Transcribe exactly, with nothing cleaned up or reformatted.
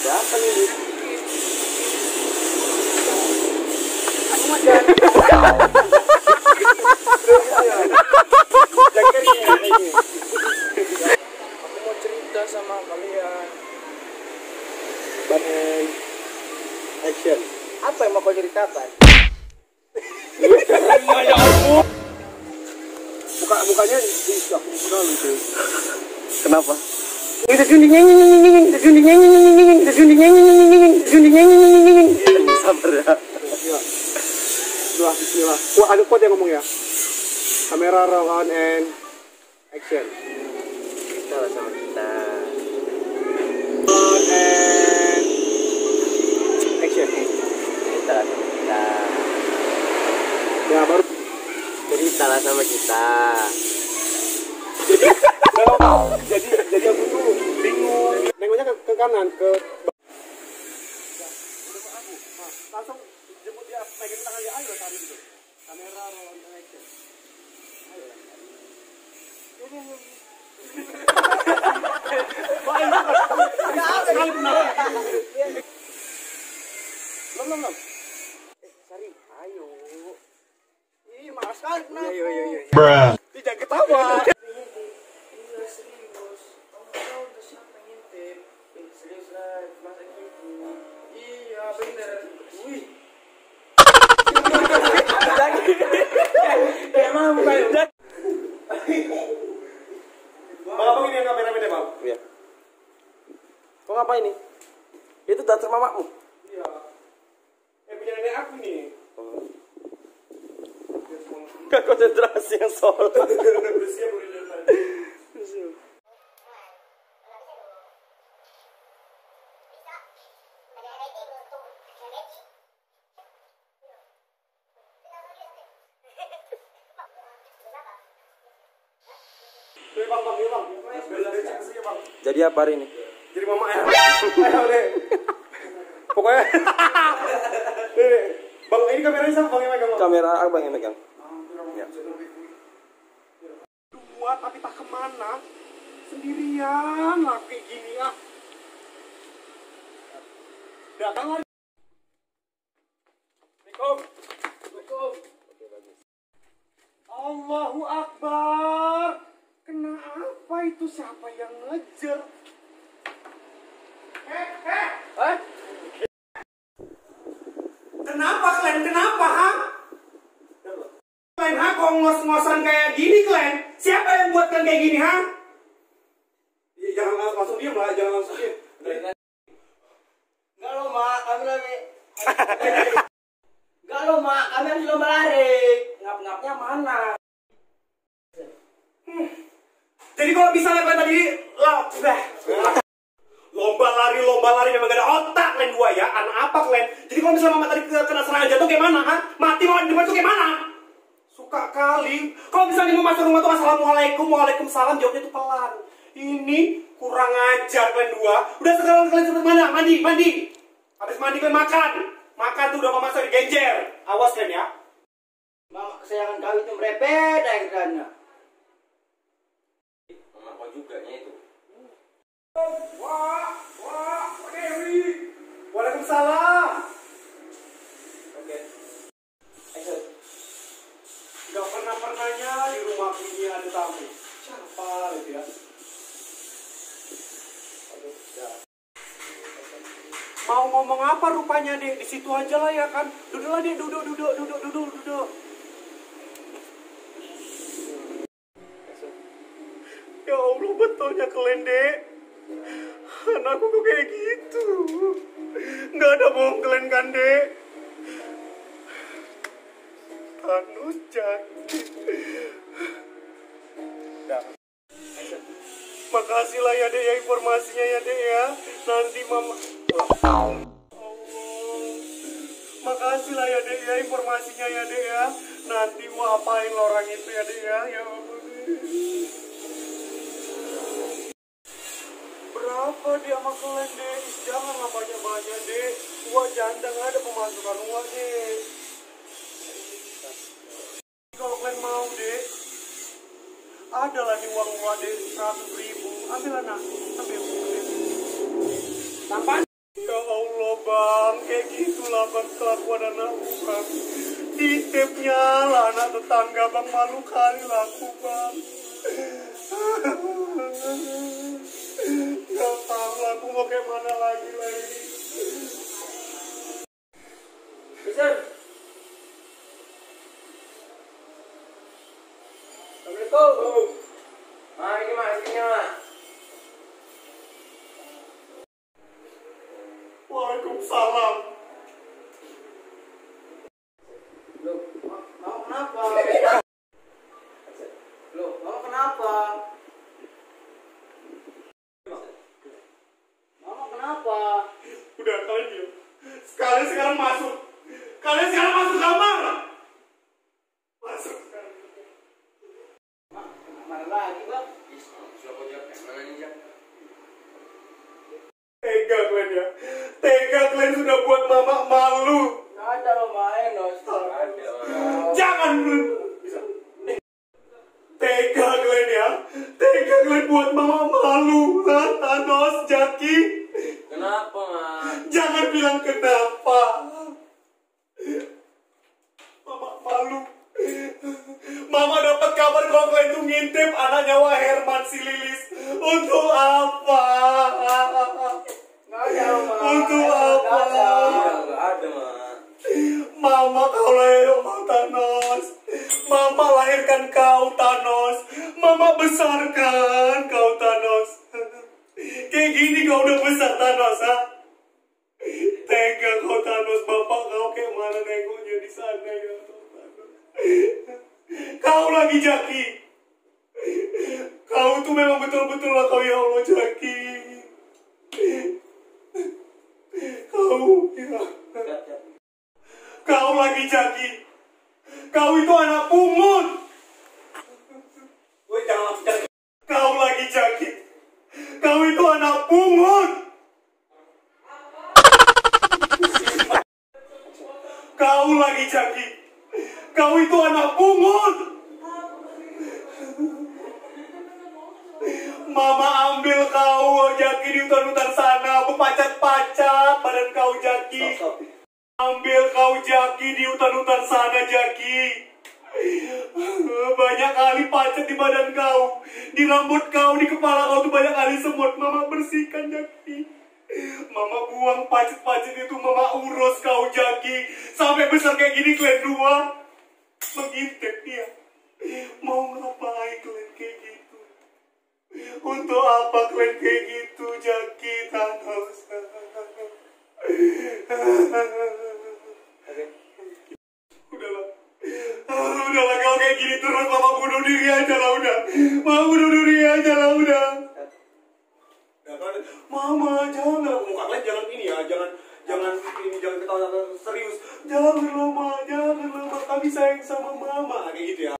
Ada apa nih? Aku mau jadi. Aku mau cerita sama kalian. Bang, action. Apa yang mau kau ceritakan? Ya ampun. Buka mukanya di aku kenal itu. Kenapa? Sabar ya. Dua, bismillah. Wah, ada quote yang ngomong ya. Kamera roll on and action. Kita sama kita. On and action. Kita sama kita. Ya baru. Cerita lah sama kita. jadi jadi aku tuh bingung. Nengoknya ke, ke kanan ke. Langsung jemput dia, pegang tangan dia, ayo tarik gitu. Kamera roll on and action. Ayo. Belum, belum, belum. Eh, Sari, ayo. Ih, malas kan? Iya, iya, iya. Bruh. Tidak ketawa. Iya, serius. Kamu tahu udah siapa yang ngintip? Eh, serius lah, masa gitu. Iya, bener. Wih. Emang bukan. Bang, abang ini yang kameramen ya, Bang? Iya. Kau ngapain nih? Itu daftar mamamu. Iya. Eh, punya nenek aku nih. Gak konsentrasi yang soal. Bersiap, boleh datang. Bang, bang, bang. Bang. Jadi apa hari ini? Jadi mama ya. Ayo deh. Pokoknya. Nih, Bang, ini kameranya siapa Bang yang megang? Kamera abang yang megang. Ya. Dua tapi tak kemana. Sendirian lah kayak gini ah. Datang lagi. Assalamualaikum. Assalamualaikum. Oke, bagus. Allahu Akbar. Kenapa itu siapa yang ngejar? Eh, eh, eh. Kenapa kalian? Kenapa, ha? Kalian, ha? Kok ngos-ngosan kayak gini, kalian? Siapa yang buat kalian kayak gini, ha? Ya, jangan langsung diem lah, jangan langsung diem. Enggak lo, Mak. Kami lagi... Enggak lo, Mak. Kami habis lomba lari. Ngap-ngapnya mana? Hmm. Jadi kalau misalnya kalian tadi lah, lomba lari, lomba lari memang gak ada otak kalian dua ya, anak apa kalian? Jadi kalau misalnya mama tadi kena serangan jantung kayak mana, ha? Mati mau di depan tuh kayak mana? Suka kali. Kalau misalnya mau masuk rumah tuh assalamualaikum, waalaikumsalam, jawabnya tuh pelan. Ini kurang ajar kalian dua. Udah sekarang kalian cepet mana? Mandi, mandi. Habis mandi kalian makan. Makan tuh udah mama masak di genjer. Awas kalian ya. Mama kesayangan kau itu merepet aja kerana. Mama kau juga nya itu. Wah, wah, Dewi. Waalaikumsalam. Oke. Ayo. Gak pernah-pernahnya di rumah ini ada tamu. Siapa gitu ya? Aduh, ya. Mau ngomong apa rupanya, Dek? Di situ aja lah ya kan. Duduklah, Dek. Duduk, duduk, duduk, duduk, duduk. Ya Allah, betulnya kalian, Dek. Anakku kok kayak gitu. Nggak ada bohong kalian kan, Dek? Anu jadi. Ya. Makasih lah ya, Dek, ya informasinya ya, Dek ya. Nanti mama. Allah. Makasih lah ya, Dek ya informasinya ya, Dek ya. Nanti mau apain orang itu ya, Dek ya. Ya Allah. Berapa dia sama kalian, Dek? Jangan lah banyak-banyak, Dek. Gua janda nggak ada pemasukan uang, Dek. Kalau kalian mau, Dek, ada lah di uang gua, Dek, seratus ribu. Ambil anak, ambil, ambil. Tampan? bang. Titipnya lah anak tetangga bang, malu kali lah aku bang. Gak tahu aku mau kayak mana lagi lah ini. Bisa. Assalamualaikum. Ah, ini mah, istrinya mah. Waalaikumsalam. Loh, ma- mau kenapa? Loh, mau kenapa? Mama kenapa? Udah kalian diam. Sekalian sekarang masuk. Kalian sekarang masuk kamar. Masuk sekarang. Mana lagi, Bang? Ih, siapa Jak? Yang mana nih, Jak? Tega kalian ya. Tega kalian sudah buat mama malu. Nggak ada lo main, Nos. Nggak ada. Jangan. Bisa. Tega kalian ya. Tega kalian buat mama malu. Hah, Thanos, Jaki. Kenapa, Ma? Jangan bilang kenapa. Mama malu. Mama dapat kabar kalau kalian tuh ngintip anaknya Wah Herman si Lilis. Untuk apa? Nggak ada, Ma. Untuk apa? Nggak ada. Iya, nggak ada, Ma. Mama kau lahir kau Thanos. Mama lahirkan kau Thanos. Mama besarkan kau Thanos. Kayak gini kau udah besar Thanos, ha? Tega kau Thanos, bapak kau kayak mana nengoknya di sana ya Thanos. Kau lagi Jaki. Kau tuh memang betul-betul lah kau ya Allah Jaki. Kau ya. Kau lagi Jaki. Kau itu anak pungut. Woi, jangan langsung cari. Kau lagi Jaki. Kau itu anak pungut. Kau lagi Jaki. Kau itu anak pungut. Mama ambil kau Jaki di hutan-hutan sana, berpacat-pacat badan kau Jaki. Ambil kau Jaki di hutan-hutan sana Jaki. Banyak kali pacet di badan kau, di rambut kau, di kepala kau tuh banyak kali semut. Mama bersihkan Jaki. Mama buang pacet-pacet itu, mama urus kau Jaki. Sampai besar kayak gini kalian dua. Mengintip dia. Mau ngapain kalian kayak gitu? Untuk apa kalian kayak gitu Jaki Thanos? Udahlah. Ah, udahlah kau kayak gini terus, mama bunuh diri aja lah udah. Mama bunuh diri aja lah udah. Mama jangan, muka kalian jangan ini ya, jangan jangan ini jangan ketawa serius. Jangan loh ma, jangan loh ma, kami sayang sama mama kayak gitu ya.